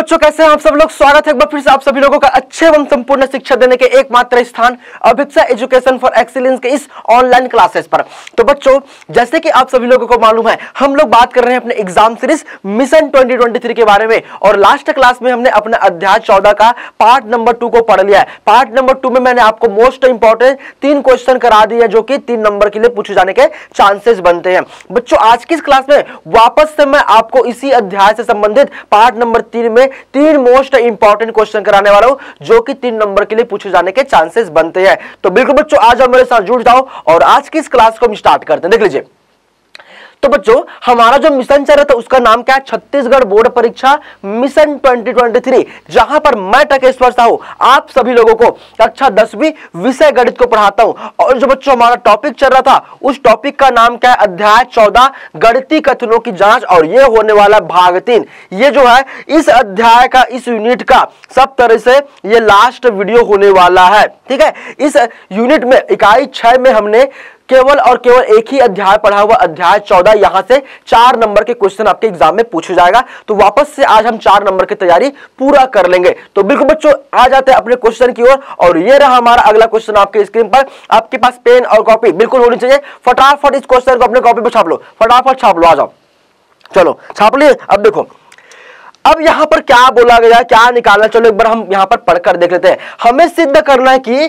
बच्चों कैसे हैं आप सब लोग। स्वागत है एक बार फिर से आप सभी लोगों का अच्छे एवं संपूर्ण शिक्षा देने के एकमात्र स्थान अभिक्षा एजुकेशन फॉर एक्सीलेंस के इस ऑनलाइन क्लासेस पर। तो बच्चों जैसे कि आप सभी लोगों को मालूम है हम लोग बात कर रहे हैं अपने एग्जाम सीरीज मिशन 2023 के बारे में और लास्ट क्लास में हमने अपने अध्याय 14 का पार्ट नंबर 2 को पढ़ लिया है। पार्ट नंबर 2 में मैंने आपको मोस्ट इंपॉर्टेंट 3 क्वेश्चन करा दिए जो कि 3 नंबर के लिए पूछे जाने के चांसेस बनते हैं। बच्चों आज की इस क्लास में वापस से मैं आपको इसी अध्याय से संबंधित पार्ट नंबर 3 में 3 मोस्ट इंपॉर्टेंट क्वेश्चन कराने वाला हूं जो कि 3 नंबर के लिए पूछे जाने के चांसेस बनते हैं। तो बिल्कुल बच्चों आज आप मेरे साथ जुड़ जाओ और आज की इस क्लास को हम स्टार्ट करते हैं। देख लीजिए तो बच्चों हमारा जो मिशन चल रहा था उसका नाम क्या है, छत्तीसगढ़ बोर्ड परीक्षा मिशन 2023, जहां पर मैं टकेश्वर साहू आप सभी लोगों को कक्षा 10वीं विषय गणित को पढ़ाता हूं। और जो बच्चों हमारा टॉपिक चल रहा था उस टॉपिक का नाम क्या है, अध्याय 14 गणितीय कथनों की जांच, और ये होने वाला भाग 3। ये जो है इस अध्याय का, इस यूनिट का सब तरह से ये लास्ट वीडियो होने वाला है। ठीक है, इस यूनिट में इकाई 6 में हमने केवल और केवल एक ही अध्याय पढ़ा हुआ, अध्याय 14। यहां से 4 नंबर के क्वेश्चन आपके एग्जाम में पूछा जाएगा। तो वापस से आज हम 4 नंबर की तैयारी पूरा कर लेंगे। तो बिल्कुल बच्चों आ जाते हैं अपने क्वेश्चन की ओर और ये रहा हमारा अगला क्वेश्चन आपके स्क्रीन पर। आपके पास पेन और कॉपी बिल्कुल होनी चाहिए। फटाफट इस क्वेश्चन को अपने कॉपी पर छाप लो, फटाफट छाप लो, आ जाओ, चलो छाप लिए। अब देखो अब यहां पर क्या बोला गया, क्या निकालना, चलो एक बार हम यहां पर पढ़कर देख लेते हैं। हमें सिद्ध करना है कि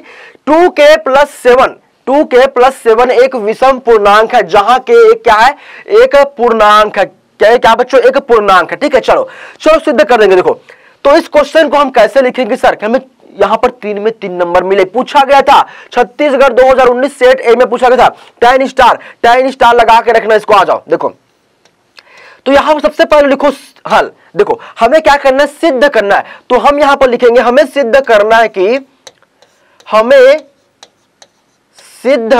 2k+7 एक विषम पूर्णांक है, जहां के एक क्या है, एक पूर्णांक है। क्या बच्चों, एक पूर्णांक है। ठीक है, चलो सिद्ध कर देंगे। देखो तो इस क्वेश्चन को हम कैसे लिखेंगे सर, हमें यहां पर 3 में 3 नंबर मिले। पूछा गया था छत्तीसगढ़ 2019 सेट ए में पूछा गया था 10 स्टार लगा के रखना इसको। आ जाओ देखो तो यहां पर सबसे पहले लिखो हल। देखो हमें क्या करना है, सिद्ध करना है। तो हम यहां पर लिखेंगे हमें सिद्ध करना है कि, हमें सिद्ध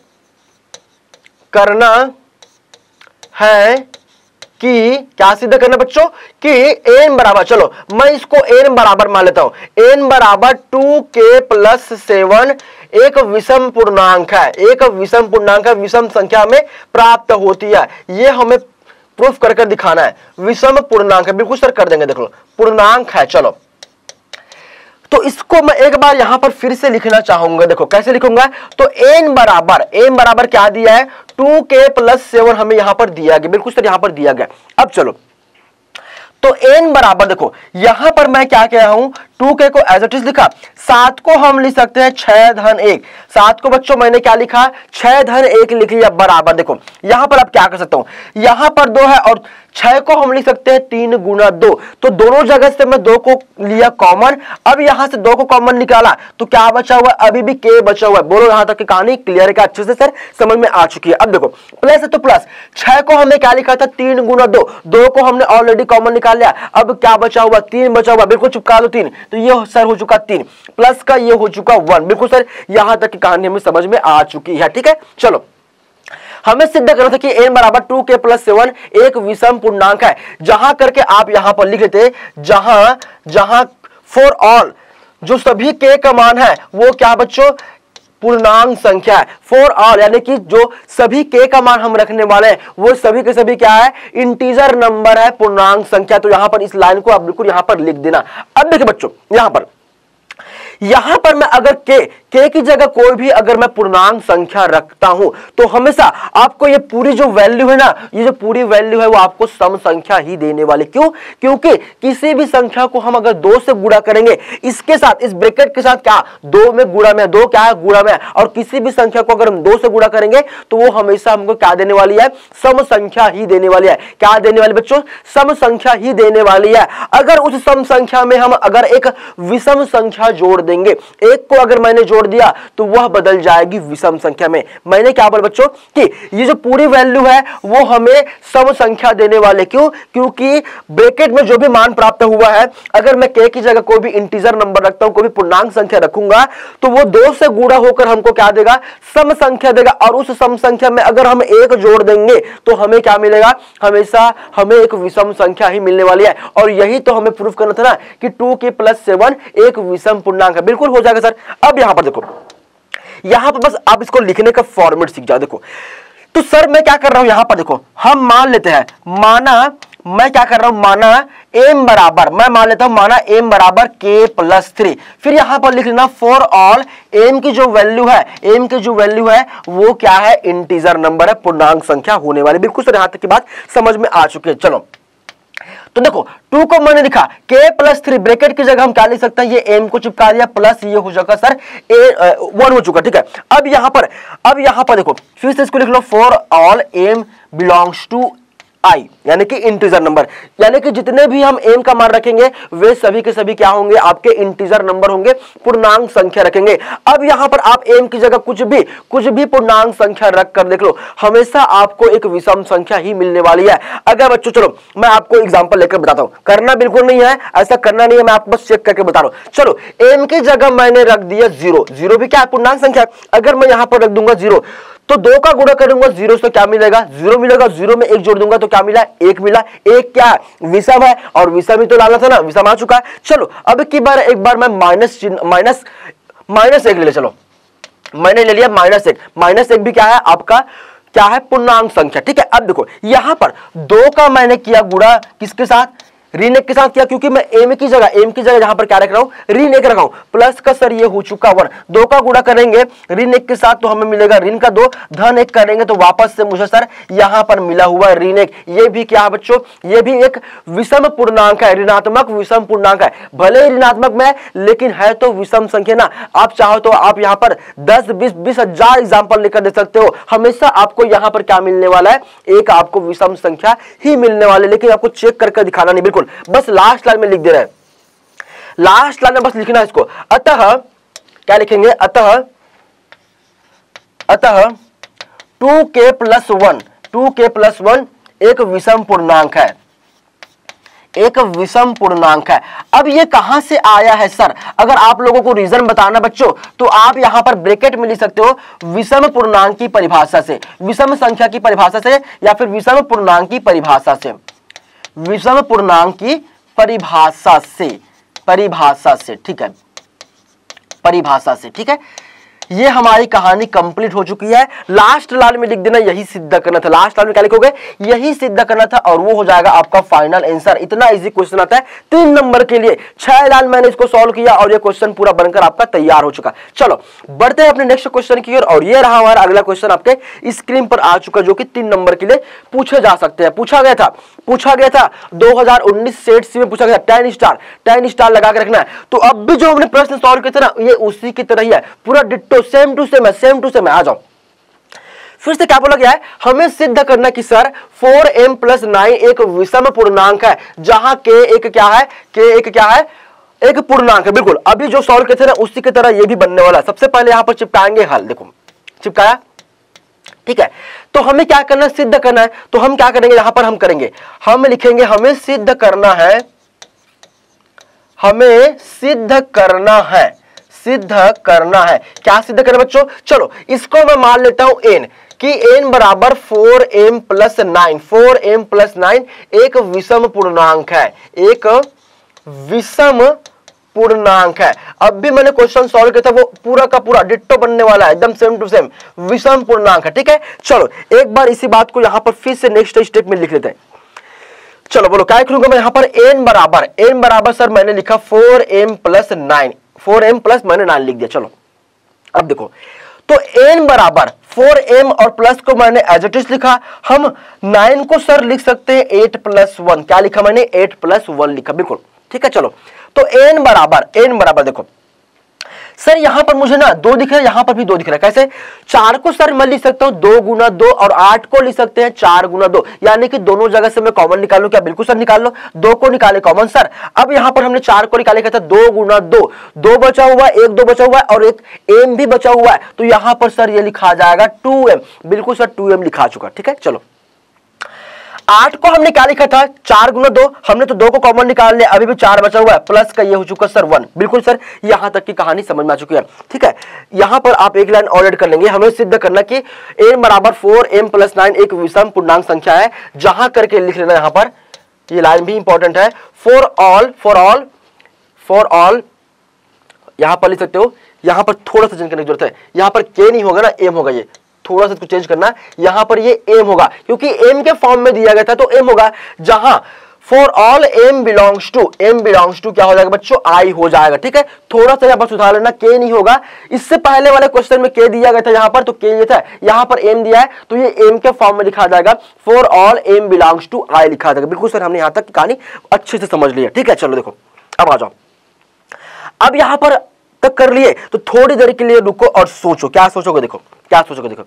करना है कि, क्या सिद्ध करना बच्चों, कि n बराबर, चलो मैं इसको n बराबर मान लेता हूं, n बराबर 2k+7 एक विषम पूर्णांक है। एक विषम पूर्णांक है, विषम संख्या में प्राप्त होती है। ये हमें प्रूफ कर दिखाना है। विषम पूर्णांक है, बिल्कुल सर कर देंगे। देख लो पूर्णांक है। चलो तो इसको मैं एक बार यहां पर फिर से लिखना चाहूंगा। देखो कैसे लिखूंगा, तो n बराबर क्या दिया है, 2k+7 हमें यहां पर दिया गया। बिल्कुल सर यहां पर दिया गया। अब चलो तो n बराबर, देखो यहां पर मैं क्या कह रहा हूं, 2k को एज इट इज लिखा, 7 को हम लिख सकते हैं 6-1। 7 को बच्चों मैंने क्या लिखा, 6-1 लिख लिया बराबर। देखो यहां पर अब क्या कर सकता हूं, यहां पर 2 है और 6 को हम लिख सकते हैं 3 गुना 2। तो दोनों जगह से मैं 2 को लिया कॉमन। अब यहां से 2 को कॉमन निकाला तो क्या बचा हुआ, अभी भी k बचा हुआ है। बोलो यहां तक की कहानी क्लियर है क्या, अच्छे से सर समझ में आ चुकी है। अब देखो प्लस है तो प्लस, 6 को हमने क्या लिखा था 3 गुना 2, 2 को हमने ऑलरेडी कॉमन निकाल लिया। अब क्या बचा हुआ, 3 बचा हुआ, बिल्कुल चिपका दो 3। तो ये सर हो चुका 3 प्लस का ये हो चुका 1। बिल्कुल सर यहां तक की कहानी हमें समझ में आ चुकी है। ठीक है, चलो हमें सिद्ध करना था कि n बराबर 2k+7 एक विषम पूर्णांक है। जहां करके आप यहां पर लिख लेते, जहां फॉर ऑल, जो सभी k का मान है वो क्या बच्चों, पूर्णांक संख्या है। फॉर ऑल यानी कि जो सभी k का मान हम रखने वाले हैं वो सभी के सभी क्या है, इंटीजर नंबर है, पूर्णांक संख्या। तो यहां पर इस लाइन को आप बिल्कुल यहां पर लिख देना। अब देखिए बच्चों यहां पर मैं अगर k की जगह कोई भी अगर मैं पूर्णांक संख्या रखता हूं तो हमेशा आपको ये पूरी जो वैल्यू है ना, ये जो पूरी वैल्यू है वो आपको सम संख्या ही देने वाली। क्यों, क्योंकि किसी भी संख्या को हम अगर 2 से गुणा करेंगे, इसके साथ इस ब्रैकेट के साथ क्या 2 में गुणा में, 2 क्या है गुणा में, और किसी भी संख्या को अगर हम 2 से गुणा करेंगे तो वो हमेशा हमको क्या देने वाली है, सम संख्या ही देने वाली है। क्या देने वाली बच्चों, सम संख्या ही देने वाली है। अगर उस सम संख्या में हम अगर एक विषम संख्या जोड़ देंगे, एक को अगर मैंने जोड़ दिया तो वह बदल जाएगी विषम संख्या में। मैंने क्या बोला बच्चों कि ये जो पूरी वैल्यू है वो हमें सम संख्या देने वाले। क्यों, क्योंकि ब्रैकेट में जो भी मान प्राप्त हुआ है, अगर मैं k की जगह कोई भी इंटीजर नंबर रखता हूं, कोई भी पूर्णांक संख्या रखूंगा तो वो 2 से गुणा होकर हमको क्या देगा, सम संख्या देगा। और उस सम संख्या में अगर हम 1 जोड़ देंगे तो हमें क्या मिलेगा, हमेशा हमें एक विषम संख्या ही मिलने वाली है। और यही तो हमें प्रूफ करना था ना कि 2k+7 एक विषम पूर्णांक है। बिल्कुल हो जाएगा सर। अब यहां पर देखो, यहां पर बस आप इसको लिखने का फॉर्मेट सीख जाओ। देखो तो सर मैं क्या कर रहा हूं, यहां पर देखो हम मान लेते हैं, मैं क्या कर रहा हूं, माना m बराबर, मैं मान लेता हूं माना m बराबर k+3। फिर यहां पर लिख लेना फॉर ऑल m की जो वैल्यू है, m की जो वैल्यू है वो क्या है, इंटीजर नंबर है, पूर्णांक संख्या होने वाली। बिल्कुल सर, यहां तक की बात समझ में आ चुकी है। चलो तो देखो 2 को मैंने लिखा k+3, ब्रैकेट की जगह हम क्या लिख सकते हैं, ये m को चिपका दिया प्लस ये हो जाएगा सर 1 हो चुका। ठीक है, अब यहां पर देखो फिर से इसको लिख लो, for all m belongs to I, यानी कि इंटीजर नंबर, यानी कि जितने भी हम m का मान रखेंगे वे सभी के सभी क्या होंगे, आपके इंटीजर नंबर होंगे, पूर्णांक संख्या रखेंगे। अब यहां पर आप m की जगह कुछ भी पूर्णांक संख्या रख कर देख लो, हमेशा आपको एक विषम संख्या ही मिलने वाली है। अगर बच्चों चलो मैं आपको एग्जांपल लेकर बताता हूं, करना बिल्कुल नहीं है, ऐसा करना नहीं है, मैं आपको बस चेक करके बता रहा हूं। चलो m की जगह मैंने रख दिया 0, 0 भी क्या है, पूर्णांक संख्या। अगर मैं यहां पर रख दूंगा 0 तो 2 का गुणा करूंगा 0 से क्या मिलेगा, 0 मिलेगा, 0 में 1 जोड़ दूंगा तो क्या मिला, 1 मिला। 1 क्या है, विषम है, और विषम ही तो लाना था ना, विषम आ चुका है। चलो अब एक बार मैं माइनस 1 ले ले, चलो मैंने ले लिया -1, -1 भी क्या है आपका, क्या है, पूर्णांक संख्या। ठीक है, अब देखो यहां पर 2 का मैंने किया गुणा किसके साथ, ऋण 1 के साथ किया, क्योंकि मैं m की जगह यहां पर क्या रख रहा हूं, ऋण 1 रखा हूं, प्लस का सर ये हो चुका 1, 2 का गुणा करेंगे ऋण 1 के साथ तो हमें मिलेगा ऋण का 2, धन 1 करेंगे तो वापस से मुझे सर यहां पर मिला हुआ है ऋण 1। ये भी क्या है बच्चों, ये भी एक विषम पूर्णांक है, ऋणात्मक विषम पूर्णांक है, भले ही ऋणात्मक में लेकिन है तो विषम संख्या ना। आप चाहो तो आप यहां पर 10, 20 हजार एग्जाम्पल लेकर दे सकते हो, हमेशा आपको यहां पर क्या मिलने वाला है, एक आपको विषम संख्या ही मिलने वाले, लेकिन आपको चेक करके दिखाना नहीं, बिल्कुल बस लास्ट लाइन में लिख दे रहे हैं, लास्ट लाइन में बस लिखना है इसको। अतः क्या लिखेंगे, अतः 2k+1 एक विषम पूर्णांक है, एक विषम पूर्णांक है। अब ये कहां से आया है सर, अगर आप लोगों को रीजन बताना बच्चों तो आप यहां पर ब्रैकेट में लिख सकते हो, विषम पूर्णांक की परिभाषा से, विषम संख्या की परिभाषा से, या फिर विषम पूर्णांक की परिभाषा से, विषम पूर्णांक की परिभाषा से, ठीक है, परिभाषा से। ठीक है, ये हमारी कहानी कंप्लीट हो चुकी है। लास्ट लाइन में लिख देना यही सिद्ध करना था, लास्ट लाइन में क्या लिखोगे, यही सिद्ध करना था, और वो हो जाएगा आपका फाइनल आंसर। इतना इजी क्वेश्चन आता है 3 नंबर के लिए, 6 लाइन मैंने इसको सॉल्व किया और ये क्वेश्चन पूरा बनकर आपका तैयार हो चुका। चलो बढ़ते हैं अपने नेक्स्ट क्वेश्चन की ओर, और ये रहा हमारा अगला क्वेश्चन आपके स्क्रीन पर आ चुका, जो कि 3 नंबर के लिए पूछे जा सकते हैं। पूछा गया था 2019 सेट सी में पूछा गया, 10 स्टार लगा के रखना है। तो अब भी जो हमने प्रश्न सॉल्व किए थे ना, ये उसी की तरह ही है, पूरा डिट्टो सेम टू सेम है। आ जाओ, फिर से क्या बोला गया है, हमें सिद्ध करना कि सर 4m+9 एक विषम पूर्णांक है, जहां k एक क्या है, एक पूर्णांक है। बिल्कुल अभी जो सॉल्व किए थे ना उसी की तरह ये भी बनने वाला है। सबसे पहले यहां पर चिपकाएंगे हल, देखो चिपकाया, ठीक है। तो हमें क्या करना है, सिद्ध करना है, तो हम क्या करेंगे, यहां पर हम लिखेंगे हमें सिद्ध करना है, क्या सिद्ध करना बच्चों, चलो इसको मैं मान लेता हूं n, कि n बराबर 4m+9 एक विषम पूर्णांक है, एक विषम पूर्णांक है। अब भी मैंने क्वेश्चन सॉल्व किया था, वो पूरा का पूरा डिट्टो बनने वाला है, एकदम सेम टू सेम विषम पूर्णांक है। ठीक है, चलो एक बार इसी बात को यहां पर फिर से नेक्स्ट स्टेप में लिख लेते हैं। चलो बोलो क्या लिखूंगा मैं यहां पर, n बराबर सर मैंने लिखा 4m+9, 4m+ मैंने 9 लिख दिया। चलो अब देखो, तो n बराबर 4m और प्लस को मैंने एज इट इज लिखा, हम 9 को सर लिख सकते हैं 8+1, क्या लिखा मैंने, 8+1 लिखा, बिल्कुल ठीक है। चलो तो n बराबर देखो सर यहां पर मुझे ना 2 दिख रहा है, यहां पर भी 2 दिख रहा है, कैसे, 4 को सर मैं लिख सकता हूं 2 गुना 2, और 8 को लिख सकते हैं 4 गुना 2, यानी कि दोनों जगह से मैं कॉमन निकालूं क्या, बिल्कुल सर निकाल लो, 2 को निकाले कॉमन सर। अब यहां पर हमने 4 को निकाले, कहता 2 गुना 2, 2 बचा हुआ है, 1 2 बचा हुआ है, और एक m भी बचा हुआ है, तो यहां पर सर ये लिखा जाएगा 2m, बिल्कुल सर 2m लिखा चुका। ठीक है, चलो 8 को हमने क्या लिखा था, 4 गुना 2, हमने तो 2 को कॉमन निकाल लिया, अभी भी 4 बचा हुआ है, प्लस का ये हो चुका सर 1, बिल्कुल सर यहां तक की कहानी समझ में आ चुकी है। ठीक है, यहां पर आप एक लाइन और ऐड कर लेंगे, हमें सिद्ध करना कि n बराबर 4m+9 एक विषम पूर्णांक संख्या है, जहां करके लिख लेना, यहां पर ये लाइन भी इंपॉर्टेंट है, फॉर ऑल यहां पर लिख सकते हो, यहां पर थोड़ा सा चेंज करने की जरूरत है, यहां पर k नहीं होगा ना, m होगा, ये थोड़ा सा इसको चेंज करना, यहां पर ये m होगा क्योंकि m के फॉर्म में दिया गया था, तो m होगा, जहां for all m belongs to क्या हो जाएगा बच्चों, i हो जाएगा। ठीक है, थोड़ा सा यहां पर सुधार लेना, k नहीं होगा। इससे पहले वाले क्वेश्चन में k दिया गया था यहां पर, तो k ये था, यहां पर m दिया है तो ये m के फॉर्म में लिखा जाएगा, for all m belongs to i लिखा जाएगा। बिल्कुल सर, हमने यहां तक की कहानी अच्छे से समझ ली है। ठीक है, चलो देखो अब आ जाओ, अब यहां पर तक कर लिए तो थोड़ी देर के लिए रुको और सोचो, क्या सोचोगे, देखो क्या सोचोगे। देखो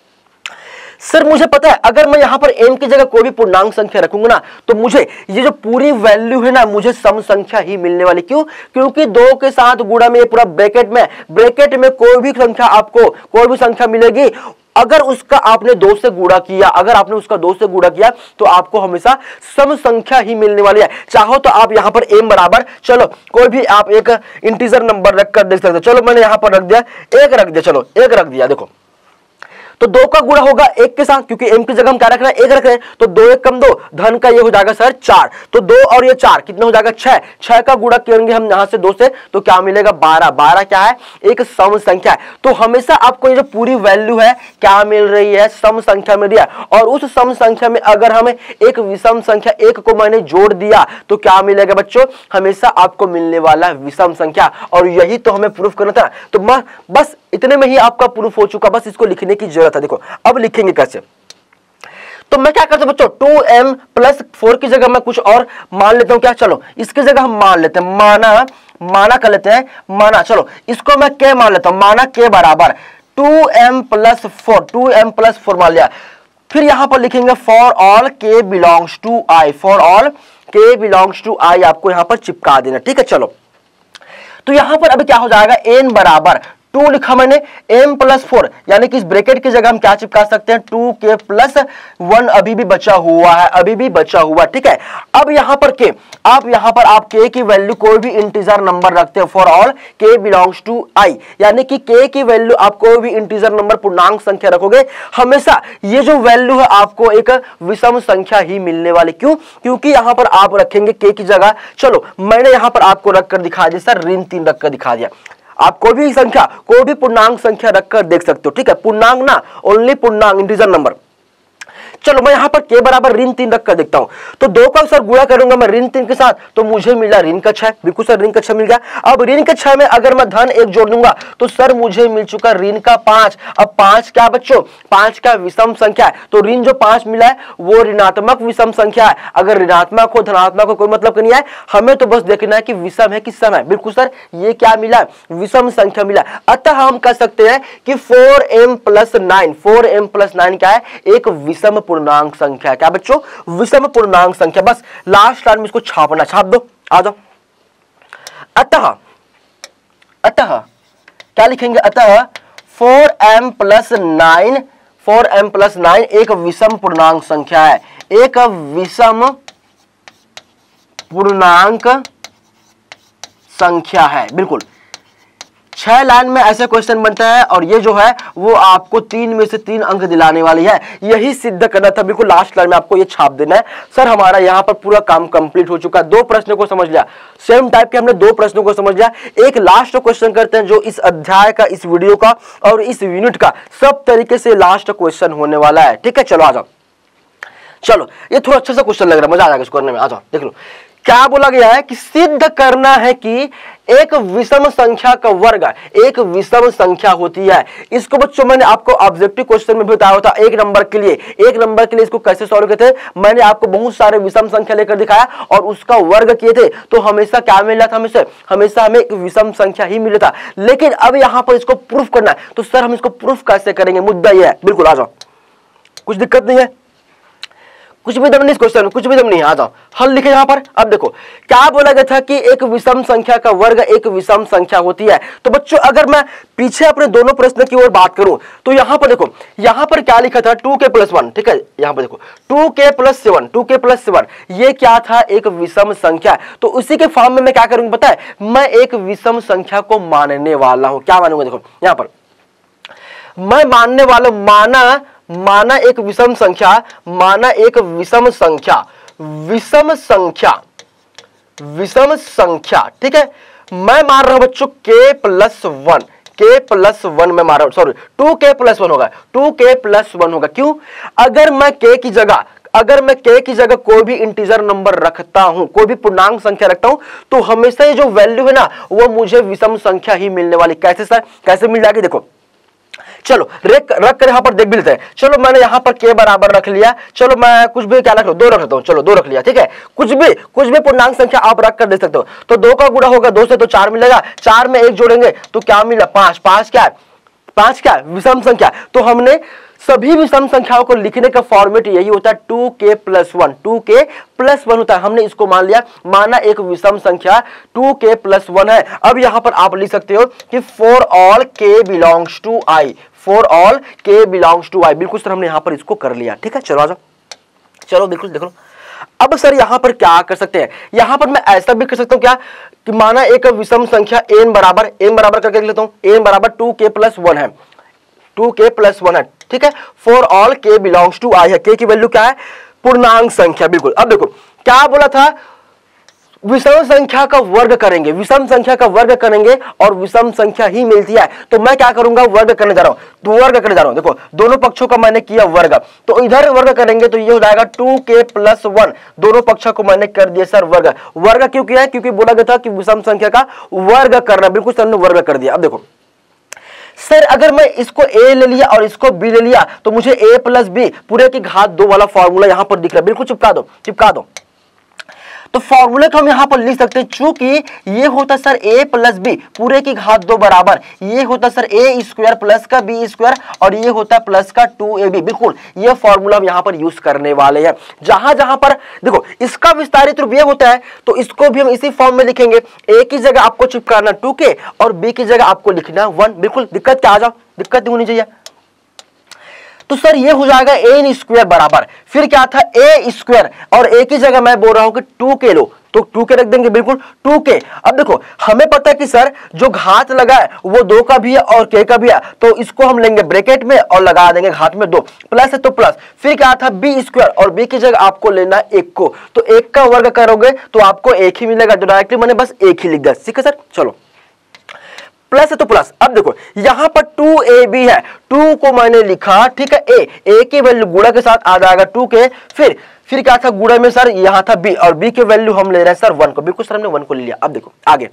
सर मुझे पता है अगर मैं यहां पर m की जगह कोई भी पूर्णांक संख्या रखूंगा ना, तो मुझे ये जो पूरी वैल्यू है ना, मुझे सम संख्या ही मिलने वाली। क्यों? क्योंकि 2 के साथ गुणा में पूरा ब्रैकेट में कोई भी संख्या, आपको कोई भी संख्या मिलेगी, अगर उसका आपने 2 से गुणा किया, अगर आपने उसका 2 से गुणा किया तो आपको हमेशा सम संख्या ही मिलने वाली है। चाहो तो आप यहां पर m बराबर, चलो कोई भी आप एक इंटीजर नंबर रखकर देख सकते हो। चलो मैंने यहां पर रख दिया 1 रख दिया, चलो 1 रख दिया। देखो तो 2 का गुणा होगा 1 के साथ, क्योंकि m की जगह हम क्या रख रहे हैं, 1 रख रहे हैं, तो 2 1 कम 2, धन का ये हो जाएगा सर 4, तो 2 और ये 4 कितना हो जाएगा 6, 6 का गुणा करेंगे हम यहां से 2 से, तो क्या मिलेगा 12, 12 क्या है, एक सम संख्या है। तो हमेशा आपको ये जो पूरी वैल्यू है क्या मिल रही है, सम संख्या मिल रही है। और उस सम संख्या में अगर हमें एक विषम संख्या 1 को मैंने जोड़ दिया तो क्या मिलेगा बच्चों, हमेशा आपको मिलने वाला विषम संख्या। और यही तो हमें प्रूफ करना था, तो बस इतने में ही आपका प्रूफ हो चुका, बस इसको लिखने की जरूरत है। देखो अब लिखेंगे कैसे, तो मैं क्या करता हूं बच्चों, 2m प्लस 4 की जगह मैं कुछ और मान लेता हूं। क्या, चलो इसकी जगह हम मान लेते हैं, माना कर लेते हैं, माना, चलो इसको मैं k मान लेता हूं, माना k बराबर 2m प्लस 4 मान लिया। फिर यहां पर लिखेंगे for all k belongs to i, for all k belongs to i आपको यहां पर चिपका देना। ठीक है, चलो तो यहां पर अभी क्या हो जाएगा, n बराबर 2 लिखा मैंने, m प्लस 4, यानी कि इस ब्रैकेट की जगह हम क्या चिपका सकते हैं, 2k प्लस 1 अभी भी बचा हुआ है, अभी भी बचा हुआ। ठीक है, अब यहां पर k, आप यहां पर आप k की वैल्यू कोई भी इंटीजर नंबर रखते हो, for all k belongs to i, यानी कि k की वैल्यू आप कोई भी इंटीजर नंबर पूर्णांक संख्या रखोगे, हमेशा ये जो वैल्यू है आपको एक विषम संख्या ही मिलने वाली। क्यों? क्योंकि यहां पर आप रखेंगे k की जगह, चलो मैंने यहां पर आपको रखकर दिखा दिया सर, ऋण 3 रखकर दिखा दिया। आप कोई भी संख्या, कोई भी पूर्णांक संख्या रखकर देख सकते हो। ठीक है, पूर्णांक ना, ओनली पूर्णांक, इंटीजर नंबर। चलो मैं यहां पर k बराबर ऋण 3 रखकर देखता हूं, तो 2 का सर गुणा करूंगा मैं ऋण 3 के साथ, तो मुझे मिला ऋण का 6, बिल्कुल सर ऋण का 6 मिल गया। अब ऋण के 6 में अगर मैं धन 1 जोड़ दूंगा तो सर मुझे मिल चुका ऋण का 5। अब 5 क्या बच्चों, 5 का विषम संख्या है, तो ऋण जो 5 मिला है वो ऋणात्मक विषम संख्या है। अगर ऋणात्मक हो धनात्मक हो कोई मतलब नहीं है, हमें तो बस देखना है कि विषम है कि सम है। बिल्कुल सर, ये क्या मिला, विषम संख्या मिला। अतः हम कह सकते हैं कि 4m प्लस 9 क्या है, एक विषम पूर्णांक संख्या। क्या बच्चों, विषम पूर्णांक संख्या। बस लास्ट लाइन में इसको छापना, छाप दो, आ जाओ। अतः क्या लिखेंगे, अतः 4m प्लस 9 एक विषम पूर्णांक संख्या है, एक विषम पूर्णांक संख्या है। बिल्कुल 6 लाइन में ऐसे क्वेश्चन बनता है, और ये जो है वो आपको 3 में से 3 अंक दिलाने वाली है, यही सिद्ध करना था। बिल्कुल लास्ट लाइन में आपको ये छाप देना है। सर हमारा यहाँ पर पूरा काम कंप्लीट हो चुका है, 2 प्रश्नों को समझ लिया, सेम टाइप के हमने 2 प्रश्नों को समझ लिया। एक लास्ट क्वेश्चन करते हैं जो इस अध्याय का, इस वीडियो का और इस यूनिट का सब तरीके से लास्ट क्वेश्चन होने वाला है। ठीक है, चलो आ जाओ। चलो ये थोड़ा अच्छा सा क्वेश्चन लग रहा है, मजा आ जाएगा इसको करने में। आ जाओ, देख लो क्या बोला गया है कि सिद्ध करना है कि एक विषम संख्या का वर्ग एक विषम संख्या होती है। इसको बच्चों मैंने आपको ऑब्जेक्टिव क्वेश्चन में भी बताया था, 1 नंबर के लिए इसको कैसे सॉल्व किए थे। मैंने आपको बहुत सारे विषम संख्या लेकर दिखाया और उसका वर्ग किए थे, तो हमेशा क्या मिला था, हमेशा हमें एक विषम संख्या ही मिला था। लेकिन अब यहां पर इसको प्रूफ करना है, तो सर हम इसको प्रूफ कैसे करेंगे, मुद्दा यह है। बिल्कुल आ जाओ, कुछ दिक्कत नहीं है, कुछ भी दम नहीं इस क्वेश्चन में, कुछ भी दम नहीं। आ जाओ, हल लिखे यहां पर। अब देखो क्या बोला गया था कि एक विषम संख्या का वर्ग एक विषम संख्या होती है। तो बच्चों अगर मैं पीछे अपने दोनों प्रश्न की ओर बात करूं तो यहां पर देखो, यहां पर क्या लिखा था, 2k प्लस 1। ठीक है, यहां पर देखो 2k प्लस 7, ये क्या था, एक विषम संख्या। तो उसी के फॉर्म में मैं क्या करूंगा पता है, मैं एक विषम संख्या को मानने वाला हूं। क्या मानूंगा, देखो यहां पर मैं मानने वाला, माना एक विषम संख्या, विषम संख्या। ठीक है, मैं मान रहा हूं बच्चों k प्लस 1, k प्लस 1 में मारा, सॉरी 2k प्लस 1 होगा, 2k प्लस 1 होगा। क्यों? अगर मैं k की जगह कोई भी इंटीजर नंबर रखता हूं, कोई भी पूर्णांक संख्या रखता हूं, तो हमेशा ये जो वैल्यू है ना वो मुझे विषम संख्या ही मिलने वाली। कैसे सर, कैसे मिल जाएगी? देखो चलो रख कर यहां पर देख भी लेते हैं। चलो मैंने यहां पर k बराबर रख लिया, चलो मैं कुछ भी क्या रख लो, 2 रख लेता हूं, चलो 2 रख लिया, ठीक है। कुछ भी पूर्णांक संख्या आप रख कर दे सकते हो। तो 2 का गुणा होगा 2 से तो 4 मिलेगा, 4 में 1 जोड़ेंगे तो क्या मिला? 5। 5 क्या है? 5 क्या है? विषम संख्या। तो हमने सभी विषम संख्याओं को लिखने का फॉर्मेट यही होता है 2k प्लस 1, 2k प्लस 1 होता है। हमने इसको मान लिया, माना एक विषम संख्या 2k प्लस 1 है। अब यहां पर आप लिख सकते हो कि for all k belongs to i, for all k belongs to i। बिल्कुल सर हमने यहां पर इसको कर लिया, ठीक है। चलो आ जाओ, चलो बिल्कुल देख लो। अब सर यहां पर क्या कर सकते हैं? यहां पर मैं ऐसा भी कर सकता हूं क्या कि माना एक विषम संख्या n बराबर करके लिख लेता हूं, n बराबर 2k प्लस 1 है, 2k प्लस 1 है, ठीक है। For all k belongs to i है, k की वैल्यू क्या है? पूर्णांक संख्या। बिल्कुल। अब देखो क्या बोला था, विषम संख्या का वर्ग करेंगे, विषम संख्या का वर्ग करेंगे और विषम संख्या ही मिलती है। तो मैं क्या करूंगा? वर्ग करने जा रहा हूं, तो वर्ग करने जा रहा हूं। देखो दोनों पक्षों का मैंने किया वर्ग, तो इधर वर्ग करेंगे तो ये हो जाएगा 2k प्लस 1। दोनों पक्षों को मैंने कर दिया सर वर्ग। वर्ग क्यों किया है? क्योंकि बोला गया था कि विषम संख्या का वर्ग करना। बिल्कुल सर ने वर्ग कर दिया। अब देखो सर अगर मैं इसको a ले लिया और इसको b ले लिया तो मुझे a प्लस b पूरे की घात 2 वाला फॉर्मूला यहां पर दिख रहा है। बिल्कुल चिपका दो। तो फॉर्मूले को हम यहां पर लिख सकते हैं, चूंकि ये होता सर a प्लस बी पूरे की घात 2 बराबर, ये होता सर a स्क्वायर प्लस का b स्क्वायर और ये होता प्लस का 2ab। बिल्कुल ये फॉर्मूला हम यहां पर यूज करने वाले हैं। जहां पर देखो इसका विस्तारित रूप ये होता है तो इसको भी हम इसी फॉर्म में लिखेंगे। a की जगह आपको चिपकाना 2k और b की जगह आपको लिखना 1। बिल्कुल दिक्कत क्या आ जाओ, दिक्कत नहीं होनी चाहिए। तो सर ये हो जाएगा n स्क्वायर बराबर, फिर क्या था a स्क्वायर और a की जगह मैं बोल रहा हूं कि 2k लो, तो 2k रख देंगे। बिल्कुल 2k। अब देखो हमें पता है कि सर जो घात लगा है वो 2 का भी है और k का भी है, तो इसको हम लेंगे ब्रैकेट में और लगा देंगे घात में 2, प्लस है तो प्लस। फिर क्या था b स्क्वायर और b की जगह आपको लेना है 1 को, तो 1 का वर्ग करोगे तो आपको 1 ही मिलेगा, तो डायरेक्टली मैंने बस 1 ही लिख दिया। ठीक है सर, चलो प्लस है तो प्लस। अब देखो यहां पर 2ab है, 2 को मैंने लिखा, ठीक है, a की वैल्यू गुणा के साथ आ जाएगा 2k। फिर क्या था गुणा में सर, यहां था b और b की वैल्यू हम ले रहे हैं सर 1 को। बिल्कुल सर हमने 1 को ले लिया। अब देखो आगे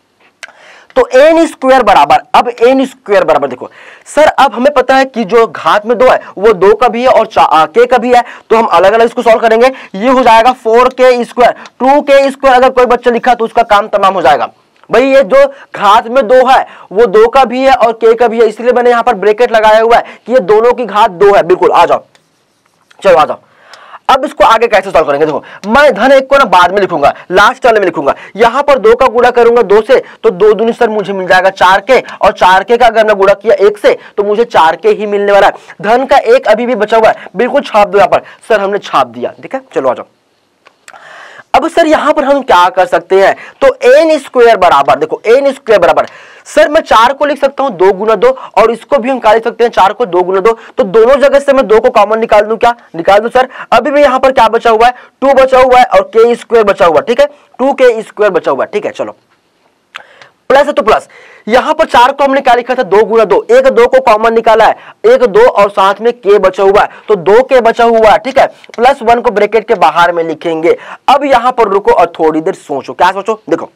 तो n स्क्वायर बराबर, अब n स्क्वायर बराबर देखो सर अब हमें पता है कि जो घात में 2 है वो 2 का भी है और k का भी है, तो हम अलग अलग इसको सॉल्व करेंगे। ये हो जाएगा 4k स्क्वायर, 2k स्क्वायर अगर कोई बच्चा लिखा तो उसका काम तमाम हो जाएगा। भाई ये जो घात में 2 है वो 2 का भी है और k का भी है, इसलिए मैंने यहां पर ब्रैकेट लगाया हुआ है कि ये दोनों की घात 2 है। बिल्कुल आ जाओ, चलो आ जाओ। अब इसको आगे कैसे सॉल्व करेंगे? देखो मैं धन 1 को ना बाद में लिखूंगा, लास्ट वाले में लिखूंगा। यहां पर 2 का गुणा करूंगा 2 से तो 2 दूनी सर मुझे मिल जाएगा 4k और 4k का अगर मैं गुणा किया 1 से तो मुझे 4k ही मिलने वाला है। धन का 1 अभी भी बचा हुआ है, बिल्कुल छाप दो यहां पर। सर हमने छाप दिया, ठीक है, चलो आ जाओ। अब सर यहां पर हम क्या कर सकते हैं? तो n स्क्वायर बराबर, देखो n स्क्वायर बराबर सर मैं 4 को लिख सकता हूं 2 गुना 2 और इसको भी हम क्या लिख सकते हैं 4 को 2 गुना 2, तो दोनों जगह से मैं 2 को कॉमन निकाल दूं। क्या निकाल दूं सर? अभी भी यहां पर क्या बचा हुआ है? 2 बचा हुआ है और k स्क्वायर बचा हुआ है, ठीक है, 2k स्क्वायर बचा हुआ है, ठीक है। चलो प्लस है तो प्लस, यहां पर 4 को हमने क्या लिखा था 2 गुना 2, एक 2 को कॉमन निकाला है, 1 2 और साथ में k बचा हुआ है, तो 2k बचा हुआ है, ठीक है। प्लस 1 को ब्रैकेट के बाहर में लिखेंगे। अब यहां पर रुको और थोड़ी देर सोचो। क्या सोचो? देखो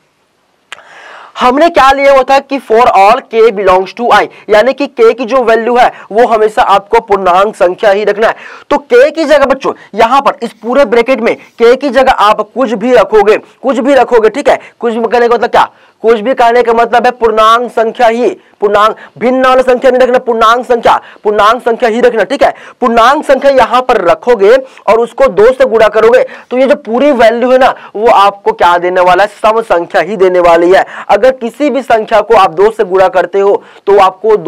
हमने क्या लिया हुआ था कि for all k belongs to i, यानी कि k की जो वैल्यू है वो हमेशा आपको पूर्णांक संख्या ही रखना है। तो k की जगह बच्चों यहां पर इस पूरे ब्रैकेट में k की जगह आप कुछ भी रखोगे, ठीक है। कुछ भी कहने का मतलब क्या? कुछ भी कहने का मतलब है पूर्णांक संख्या ही, पूर्णांक भिन्न वाला संख्या नहीं रखना, पूर्णांक संख्या ही रखना, ठीक है। पूर्णांक संख्या यहां पर रखोगे और उसको 2 से गुणा करोगे तो ये जो पूरी वैल्यू है ना वो आपको क्या देने वाला है? सम संख्या ही देने वाली है। अगर किसी भी संख्या को आप 2 से गुणा करते हो तो आपको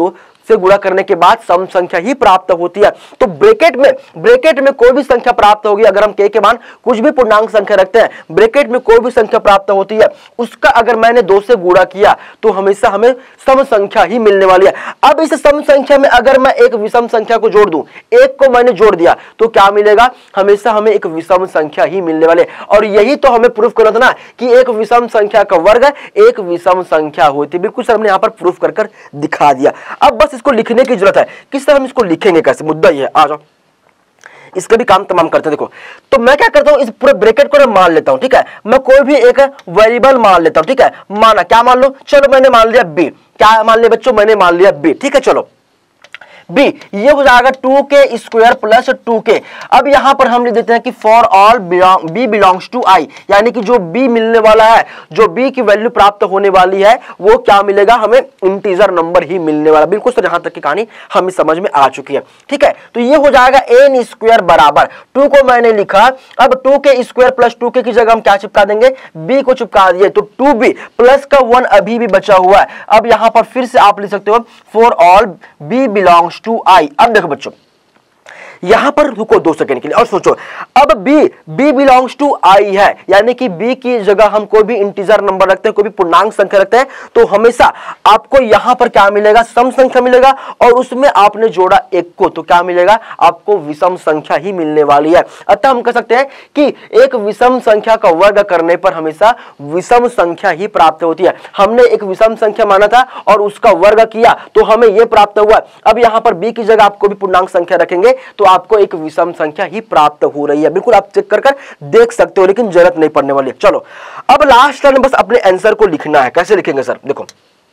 से गुणा करने के बाद सम संख्या ही प्राप्त होती है। तो ब्रैकेट में कोई भी संख्या प्राप्त होगी, अगर हम k के मान कुछ भी पूर्णांक संख्या रखते हैं, ब्रैकेट में कोई भी संख्या प्राप्त होती है, उसका अगर मैंने 2 से गुणा किया तो हमेशा हमें सम संख्या ही मिलने वाली है। अब इस सम संख्या में अगर मैं एक विषम संख्या को जोड़ दूं, एक को मैंने जोड़ दिया तो क्या मिलेगा, हमेशा हमें एक विषम संख्या ही मिलने वाले। और यही तो हमें प्रूफ करना था ना कि एक विषम संख्या का वर्ग एक विषम संख्या होती है। बिल्कुल सर हमने यहां पर प्रूफ कर दिखा दिया। अब बस इसको लिखने की जरूरत है। किस तरह हम इसको लिखेंगे, कैसे, मुद्दा ये है। आ जाओ इसका भी काम तमाम करते हैं। देखो तो मैं क्या करता हूं, इस पूरे ब्रैकेट को मैं मान लेता हूं, ठीक है। मैं कोई भी एक वेरिएबल मान लेता हूं, ठीक है। माना क्या मान लो, चलो मैंने मान लिया b। क्या मान लिया बच्चों, मैंने मान लिया b, ठीक है। चलो b ये हो जाएगा 2k स्क्वायर प्लस 2k। अब यहां पर हम लिख देते हैं कि for all b belongs to i, यानी कि जो b मिलने वाला है, जो b की वैल्यू प्राप्त होने वाली है, वो क्या मिलेगा, हमें इंटीजर नंबर ही मिलने वाला। बिल्कुल सर यहां तक की कहानी हमें समझ में आ चुकी है, ठीक है। तो ये हो जाएगा n स्क्वायर बराबर 2 को मैंने लिखा, अब 2k स्क्वायर प्लस 2k की जगह हम क्या चिपका देंगे, b को चिपका दिए, तो 2b प्लस का 1 अभी भी बचा हुआ है। अब यहां पर फिर से आप लिख सकते हो for all b belongs to i। अब देखो बच्चों यहां पर रुको 2 सेकंड के लिए और सोचो, अब b बिलोंग्स टू i है, यानी कि b की जगह हम कोई भी इंटीजर नंबर रखते हैं, कोई भी पूर्णांक संख्या रखते हैं, तो हमेशा आपको यहां पर क्या मिलेगा, सम संख्या मिलेगा, और उसमें आपने जोड़ा 1 को, तो क्या मिलेगा, आपको विषम संख्या ही मिलने वाली है। अतः हम कह सकते हैं कि एक विषम संख्या का वर्ग करने पर हमेशा विषम संख्या ही प्राप्त होती है। हमने एक विषम संख्या माना था और उसका वर्ग किया तो हमें यह प्राप्त हुआ। अब यहां पर b की जगह आप कोई भी पूर्णांक संख्या रखेंगे तो आपको एक विषम संख्या ही प्राप्त हो रही है। बिल्कुल आप चेक कर देख सकते हो, लेकिन जरूरत नहीं पड़ने वाली है। चलो अब लास्ट में बस अपने आंसर को लिखना है। कैसे लिखेंगे सर, देखो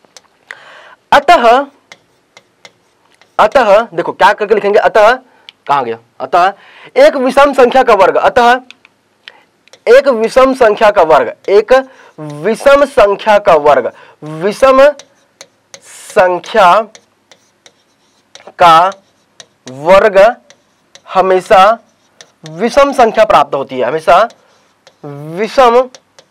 अतः देखो क्या करके लिखेंगे, अतः कहां गया, अतः एक विषम संख्या का वर्ग, अतः एक विषम संख्या का वर्ग, एक विषम संख्या का वर्ग, विषम संख्या का वर्ग हमेशा विषम संख्या प्राप्त होती है, हमेशा विषम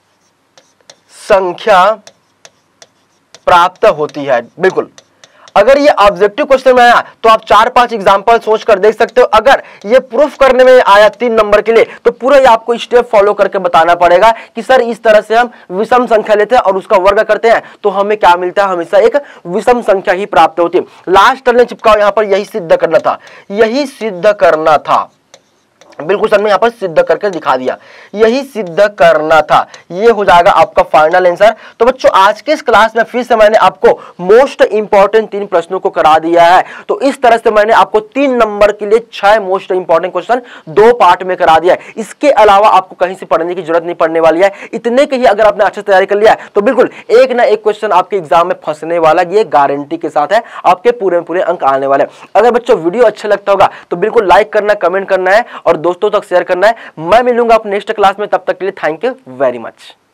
संख्या प्राप्त होती है। बिल्कुल अगर ये ऑब्जेक्टिव क्वेश्चन में आया तो आप 4-5 एग्जांपल सोचकर देख सकते हो। अगर ये प्रूफ करने में आया 3 नंबर के लिए तो पूरा ये आपको स्टेप फॉलो करके बताना पड़ेगा कि सर इस तरह से हम विषम संख्या लेते हैं और उसका वर्ग करते हैं तो हमें क्या मिलता है, हमेशा एक विषम संख्या ही प्राप्त होती है। लास्ट टर्न चिपकाओ, यहां पर यही सिद्ध करना था, यही सिद्ध करना था। बिल्कुल सर मैं यहां पर सिद्ध करके दिखा दिया, यही सिद्ध करना था। ये हो जाएगा आपका फाइनल आंसर। तो बच्चों आज के इस क्लास में फिर से मैंने आपको मोस्ट इंपॉर्टेंट 3 प्रश्नों को करा दिया है। तो इस तरह से मैंने आपको 3 नंबर के लिए 6 मोस्ट इंपॉर्टेंट क्वेश्चन 2 पार्ट में करा दिया है। इसके अलावा आपको कहीं से पढ़ने की जरूरत नहीं पड़ने वाली है। इतने के ही अगर आपने अच्छे से तैयारी कर लिया है तो बिल्कुल एक ना एक क्वेश्चन आपके एग्जाम में फंसने वाला, ये गारंटी के साथ है, आपके पूरे अंक आने वाले। अगर बच्चों वीडियो अच्छा लगता होगा तो बिल्कुल लाइक करना, कमेंट करना है और दोस्तों तक शेयर करना है। मैं मिलूंगा आप नेक्स्ट क्लास में, तब तक के लिए थैंक यू वेरी मच।